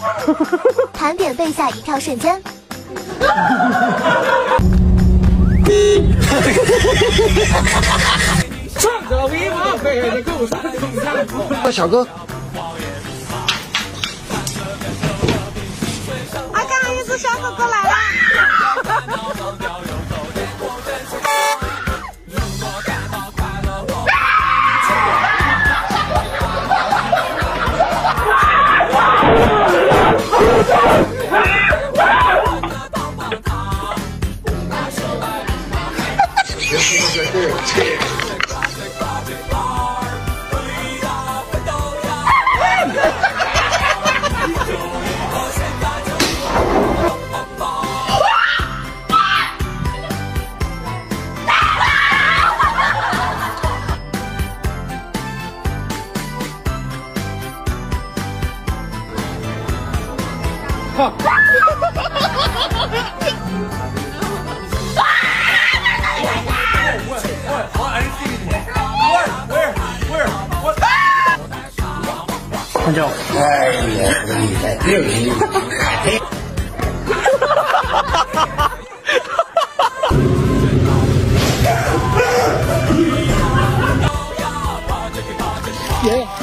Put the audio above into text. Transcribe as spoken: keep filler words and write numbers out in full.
盘点背下一跳瞬间。 上着威马背着狗山冲山坡。 小哥。 啊，刚一只小狗狗来了。 哈！ 那叫哎呀，这个厉害，六级。耶！